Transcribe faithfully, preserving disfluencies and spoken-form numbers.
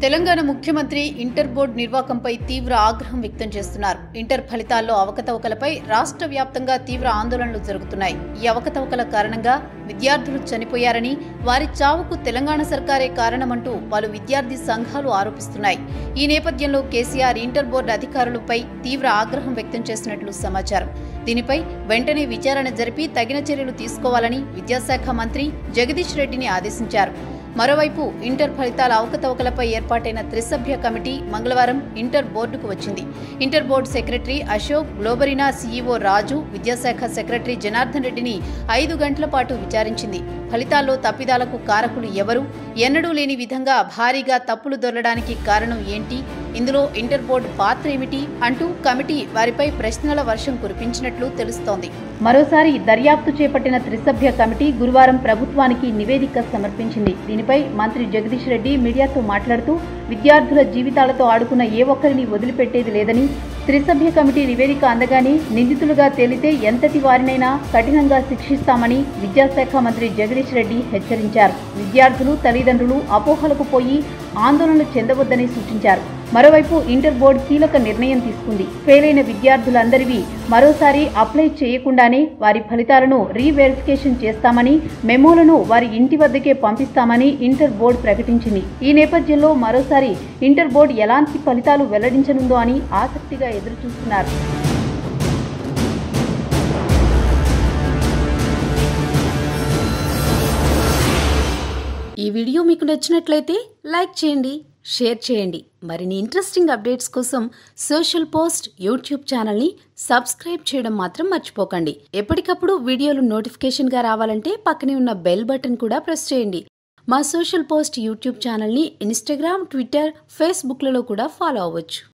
తెలంగాణ ముఖ్యమంత్రి inter board నిర్వాకంపై తీవ్ర ఆగ్రహం వ్యక్తం చేస్తున్నారు. ఇంటర్ ఫలితాల్లో అవకతవకలపై రాష్ట్ర వ్యాప్తంగా తీవ్ర ఆందోళనలు జరుగుతున్నాయి. ఈ అవకతవకల కారణంగా విద్యార్థులు చనిపోయారని, వారి చావుకు తెలంగాణ సర్కారే కారణమంటూ పలు విద్యార్థి సంఘాలు ఆరోపిస్తున్నాయి. ఈ నేపథ్యంలో కేసీఆర్ ఇంటర్ బోర్డు అధికారులపై తీవ్ర ఆగ్రహం వ్యక్తం చేసినట్లు సమాచారం. దీనిపై వెంటనే విచారణ జరిపి తగిన చర్యలు తీసుకోవాలని విద్యాశాఖ మంత్రి జగదీష్ రెడ్డిని ఆదేశించారు. మరోవైపు ఇంటర్ ఫలితాల అవకతవకలపై ఏర్పాటైన త్రిసభ్య కమిటీ మంగళవారం ఇంటర్ బోర్డుకు వచ్చింది. Inter board secretary Ashok, Globarena CEO Raju, విద్యాశాఖ సెక్రటరీ జనార్దన్ రెడ్డిని ఐదు గంటల పాటు విచారించింది. ఫలితాల్లో తప్పిదాలకు కారకులు ఎవరు, ఎన్నడూ లేని విధంగా భారీగా తప్పులు దొరలడానికి కారణం ఏంటి, ఇందులో ఇంటర్ బోర్డు పాత్ర ఏమిటి అంటూ కమిటీ వారిపై ప్రశ్నల వర్షం కురిపించినట్లు తెలుస్తోంది. మరోసారి దర్యాప్తు చేపట్టిన త్రిసభ్య కమిటీ గురువారం ప్రభుత్వానికి నివేదిక సమర్పించింది. దీనిపై మంత్రి జగదీష్ రెడ్డి మీడియాతో మాట్లాడుతూ విద్యార్థుల జీవితాలతో ఆడుకున్న ఏ ఒక్కరిని వదిలిపెట్టేది లేదని, త్రిసభ్య కమిటీ నివేదిక అందగానే నిందితులుగా తేలితే ఎంతటి వారినైనా కఠినంగా శిక్షిస్తామని విద్యాశాఖ మంత్రి జగదీష్ రెడ్డి హెచ్చరించారు. విద్యార్థులు, తల్లిదండ్రులు అపోహలకు పోయి ఆందోళనలు చెందవద్దని సూచించారు. మరోవైపు ఇంటర్ బోర్డు కీలక నిర్ణయం తీసుకుంది. ఫెయిల్ అయిన విద్యార్థులందరివి మరోసారి అప్లై చేయకుండానే వారి ఫలితాలను రీవెరిఫికేషన్ చేస్తామని, మెమోలను వారి ఇంటి వద్దకే పంపిస్తామని ఇంటర్ బోర్డు ప్రకటించింది. ఈ నేపథ్యంలో మరోసారి ఇంటర్ బోర్డు ఎలాంటి ఫలితాలు వెల్లడించనుందో అని ఆసక్తిగా ఎదురుచూస్తున్నారు. ఈ వీడియో మీకు నచ్చినట్లయితే లైక్ చేయండి, షేర్ చేయండి. మరిన్ని ఇంట్రెస్టింగ్ అప్డేట్స్ కోసం సోషల్ పోస్ట్ యూట్యూబ్ ఛానల్ని సబ్స్క్రైబ్ చేయడం మాత్రం మర్చిపోకండి. ఎప్పటికప్పుడు వీడియోలు నోటిఫికేషన్గా రావాలంటే పక్కనే ఉన్న బెల్ బటన్ కూడా ప్రెస్ చేయండి. మా సోషల్ పోస్ట్ యూట్యూబ్ ఛానల్ని ఇన్స్టాగ్రామ్, ట్విట్టర్, ఫేస్బుక్లలో కూడా ఫాలో అవ్వచ్చు.